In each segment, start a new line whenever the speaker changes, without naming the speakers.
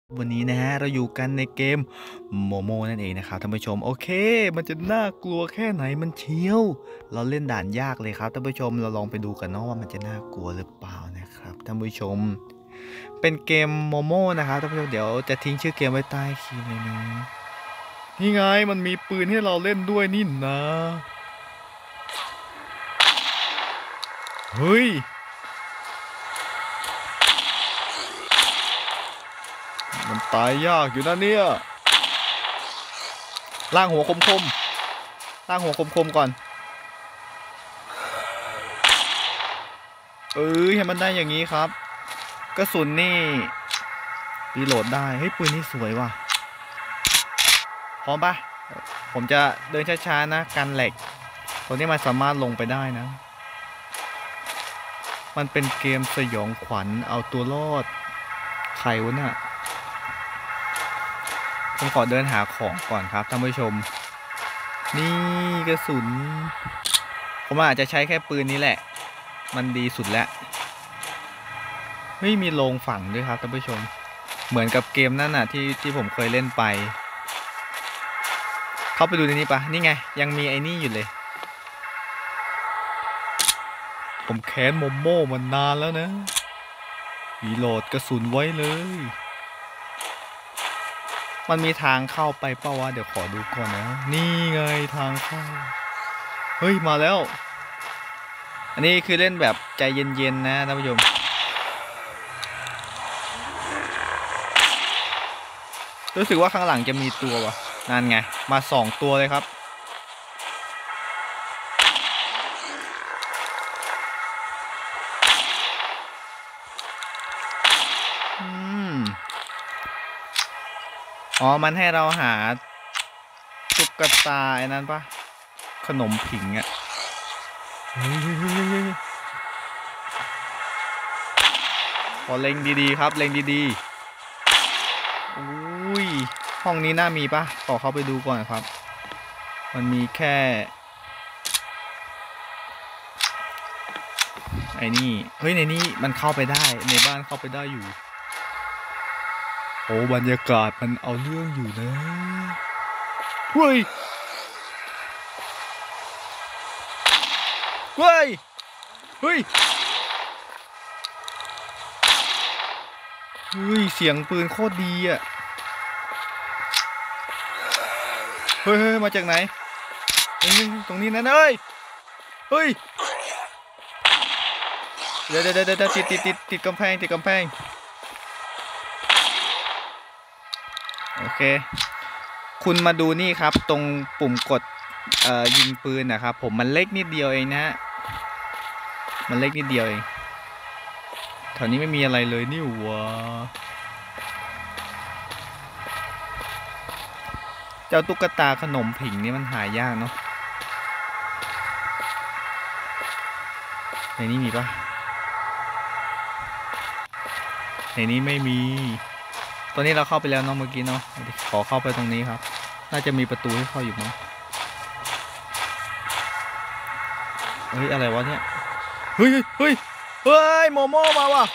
วันนี้นะฮะเราอยู่กันในเกมโมโมนั่นเองนะครับท่านผู้ชมโอเคมันจะน่ากลัวแค่ไหนมันเชียวเราเล่นด่านยากเลยครับท่านผู้ชมเราลองไปดูกันเนาะว่ามันจะน่ากลัวหรือเปล่านะครับท่านผู้ชมเป็นเกมโมโมนะครับท่านผู้ชมเดี๋ยวจะทิ้งชื่อเกมไว้ใต้คลิปเลยนะนี่ไงมันมีปืนให้เราเล่นด้วยนี่นะเฮ้ยมันตายยากอยู่นะเนี่ยล่างหัวคมๆล่างหัวคมๆก่อนให้มันได้อย่างนี้ครับกระสุนนี่รีโหลดได้เฮ้ยปืนนี่สวยว่ะพร้อมปะผมจะเดินช้าๆนะกันเหล็กตัวนี้มันสามารถลงไปได้นะมันเป็นเกมสยองขวัญเอาตัวรอดใครวะน่ะผมขอเดินหาของก่อนครับท่านผู้ชมนี่กระสุนผมอาจจะใช้แค่ปืนนี้แหละมันดีสุดแล้วไม่มีโรงฝังด้วยครับท่านผู้ชมเหมือนกับเกมนั่นน่ะที่ผมเคยเล่นไปเข้าไปดูในนี้ปะนี่ไงยังมีไอ้นี่อยู่เลยผมแค้นโมโม่มานานแล้วนะรีโหลดกระสุนไว้เลยมันมีทางเข้าไปเปล่าวะเดี๋ยวขอดูก่อนนะนี่ไงทางเข้าเฮ้ยมาแล้วอันนี้คือเล่นแบบใจเย็นๆนะท่านผู้ชมรู้สึกว่าข้างหลังจะมีตัววะนั่นไงมา2ตัวเลยครับอ๋อมันให้เราหาตุ๊กตาไอ้นั้นปะขนมผิงอ่ะขอเล็งดีๆครับเล็งดีๆอุ้ยห้องนี้น่ามีปะขอเข้าไปดูก่อนครับมันมีแค่ไอ้นี่เฮ้ยในนี้มันเข้าไปได้ในบ้านเข้าไปได้อยู่โอ้บรรยากาศมันเอาเรื่องอยู่นะเฮ้ยเฮ้ยเฮ้ยเฮ้ยเสียงปืนโคตรดีอ่ะเฮ้ยมาจากไหนเฮ้ยตรงนี้นั่นเอ้ยเฮ้ยเดี๋ยวติดกำแพงโอเคคุณมาดูนี่ครับตรงปุ่มกดยิงปืนนะครับผมมันเล็กนิดเดียวเองนะมันเล็กนิดเดียวเองแถวนี้ไม่มีอะไรเลยนี่วะเจ้าตุ๊กตาขนมผิงนี่มันหายากเนาะในนี้มีปะในนี้ไม่มีตอนนี้เราเข้าไปแล้วเนาะเมื่อกี้เนาะขอเข้าไปตรงนี้ครับน่าจะมีประตูให้เข้าอยู่มั้งเฮ้ยอะไรวะเนี่ยเฮ้ยโมโม่มาว่ะ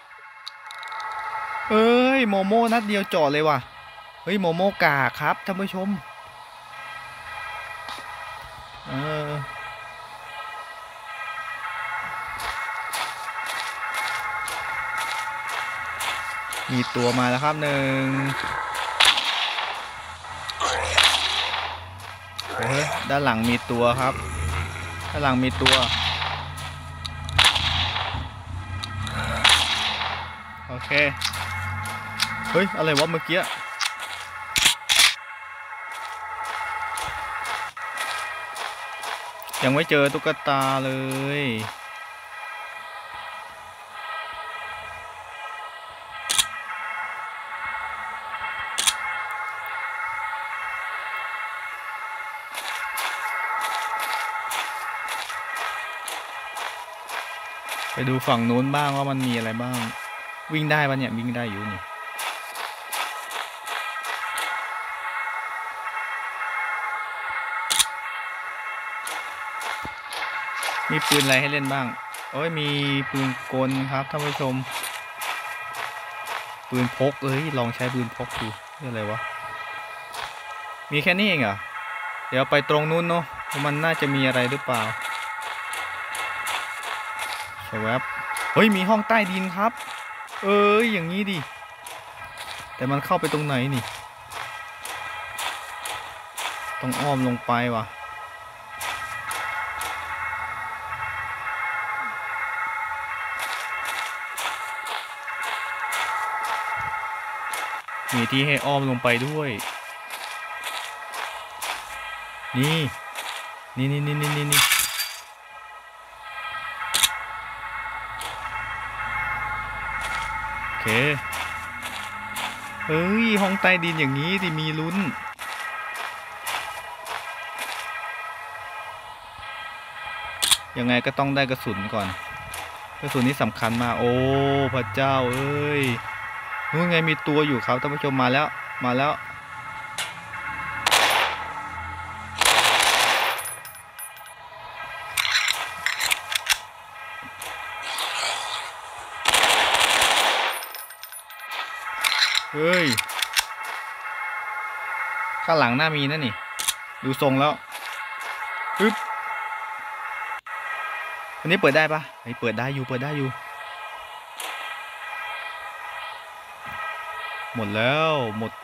เอ้ยโมโม่นัดเดียวจอดเลยว่ะเฮ้ยโมโม่กาครับท่านผู้ชมมีตัวมาแล้วครับด้านหลังมีตัวครับด้านหลังมีตัวโอเคเฮ้ยอะไรวะเมื่อกี้ยังไม่เจอตุ๊กตาเลยไปดูฝั่งนู้นบ้างว่ามันมีอะไรบ้างวิ่งได้ปะเนี่ยวิ่งได้อยู่นี่มีปืนอะไรให้เล่นบ้างโอ้ยมีปืนกลครับท่านผู้ชมปืนพกลองใช้ปืนพกดูนี่อะไรวะมีแค่นี้เองเหรอเดี๋ยวไปตรงนู้นเนาะมันน่าจะมีอะไรหรือเปล่าสวปเฮ้ยมีห้องใต้ดินครับอย่างนี้ดิแต่มันเข้าไปตรงไหนนี่ต้องอ้อมลงไปว่ะมีที่ให้อ้อมลงไปด้วยนี่โอเคห้องใต้ดินอย่างนี้ที่มีลุ้นยังไงก็ต้องได้กระสุนก่อนกระสุนนี้สำคัญมากโอ้พระเจ้านู่นไงมีตัวอยู่ครับท่านผู้ชมมาแล้วข้างหลังหน้ามีนะนี่ดูทรงแล้วปึ๊บอันนี้เปิดได้ปะเปิดได้อยู่หมดแล้วหมด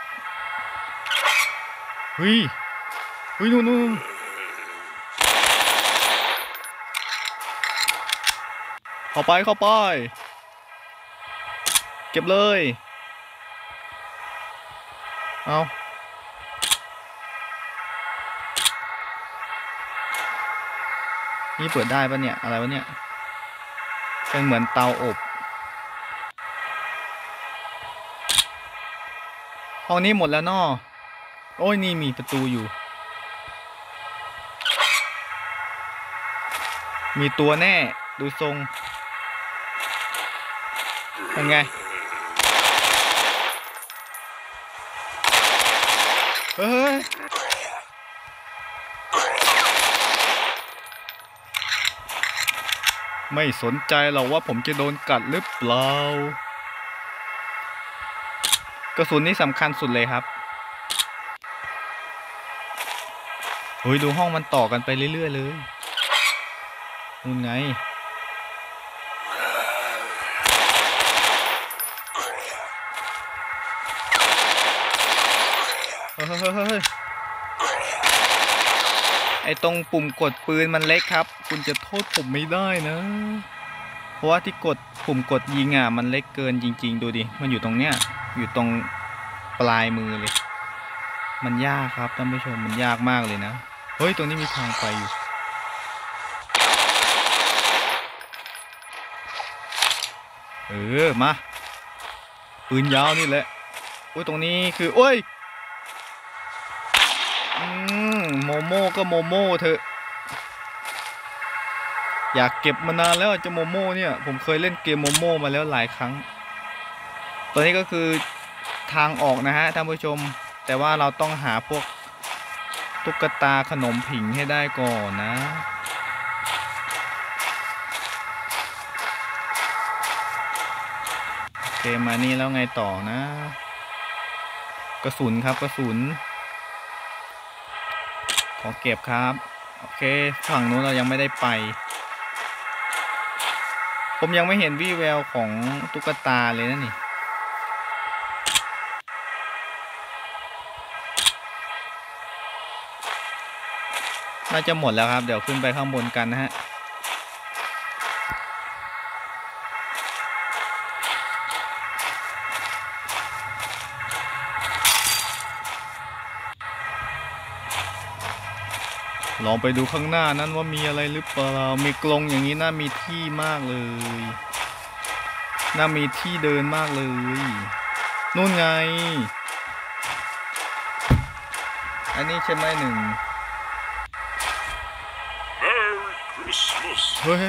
นู่นเข้าไปเก็บเลยเอานี่เปิดได้ปะเนี่ยอะไรวะเนี่ยเป็นเหมือนเตาอบห้องนี้หมดแล้วน้อโอ้ยนี่มีประตูอยู่มีตัวแน่ดูทรงเป็นไงไม่สนใจหรอกว่าผมจะโดนกัดหรือเปล่ากระสุนนี่สำคัญสุดเลยครับดูห้องมันต่อกันไปเรื่อยๆเลยนู่นไงไอ้ตรงปุ่มกดปืนมันเล็กครับคุณจะโทษผมไม่ได้นะเพราะว่าที่กดปุ่มกดยิงมันเล็กเกินจริงๆดูดิมันอยู่ตรงเนี้ยอยู่ตรงปลายมือเลยมันยากครับท่านผู้ชมมันยากมากเลยนะตรงนี้มีทางไปอยู่มาปืนยาวนี่แหละตรงนี้คือโมโม่ก็โมโม่เถอะอยากเก็บมานานแล้วจะโมโม่เนี่ยผมเคยเล่นเกมโมโม่มาแล้วหลายครั้งตอนนี้ก็คือทางออกนะฮะท่านผู้ชมแต่ว่าเราต้องหาพวกตุ๊กตาขนมผิงให้ได้ก่อนนะโอเคมานี่แล้วไงต่อนะกระสุนครับกระสุนขอเก็บครับโอเคฝั่งนู้นเรายังไม่ได้ไปผมยังไม่เห็นวี่แววของตุ๊กตาเลยนะนี่น่าจะหมดแล้วครับเดี๋ยวขึ้นไปข้างบนกันนะฮะลองไปดูข้างหน้านั้นว่ามีอะไรหรือเปล่ามีกรงอย่างนี้น่ามีที่มากเลยน่ามีที่เดินมากเลยนู่นไงอันนี้ใช่ไหม1เฮ้ย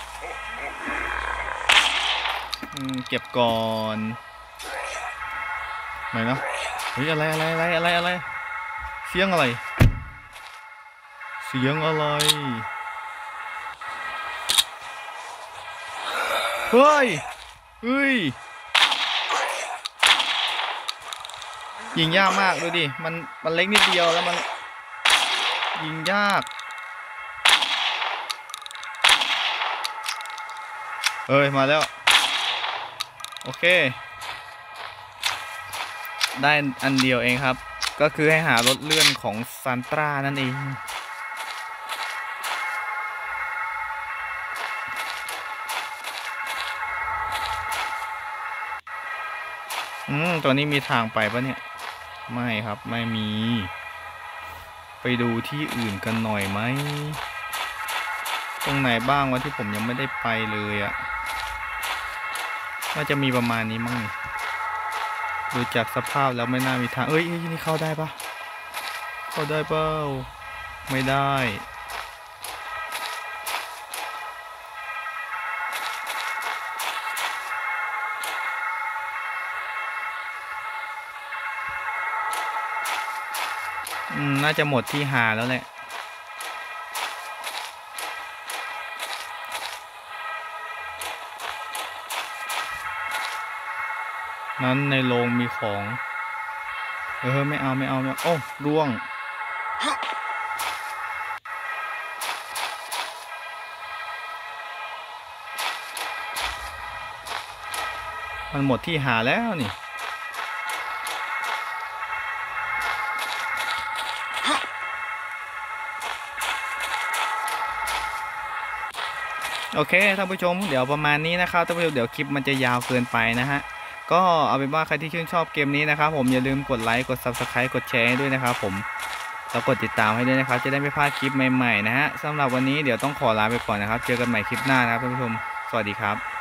เก็บก่อนไหนนะอะไรเสียงอะไรเฮ้ยยิงยากมากดูดิมันเล็กนิดเดียวแล้วมันยิงยากเอ้ยมาแล้วโอเคได้อันเดียวเองครับก็คือให้หารถเลื่อนของซานตรานั่นเองตัวนี้มีทางไปปะเนี่ยไม่ครับไม่มีไปดูที่อื่นกันหน่อยไหมตรงไหนบ้างวะที่ผมยังไม่ได้ไปเลยอะน่าจะมีประมาณนี้มั้งดูจากสภาพแล้วไม่น่ามีทางเอ้ยนี่เข้าได้ปะเข้าได้เปล่าไม่ได้น่าจะหมดที่หาแล้วแหละนั้นในโรงมีของไม่เอาโอ้ร่วงมันหมดที่หาแล้วนี่โอเคท่านผู้ชมเดี๋ยวประมาณนี้นะครับท่านผู้ชมเดี๋ยวคลิปมันจะยาวเกินไปนะฮะก็เอาเป็นว่าใครที่ชื่นชอบเกมนี้นะครับผมอย่าลืมกดไลค์กด Subscribe กดแชร์ด้วยนะครับผมแล้วกดติดตามให้ด้วยนะครับจะได้ไม่พลาดคลิปใหม่ๆนะฮะสำหรับวันนี้เดี๋ยวต้องขอลาไปก่อนนะครับเจอกันใหม่คลิปหน้านะครับท่านผู้ชมสวัสดีครับ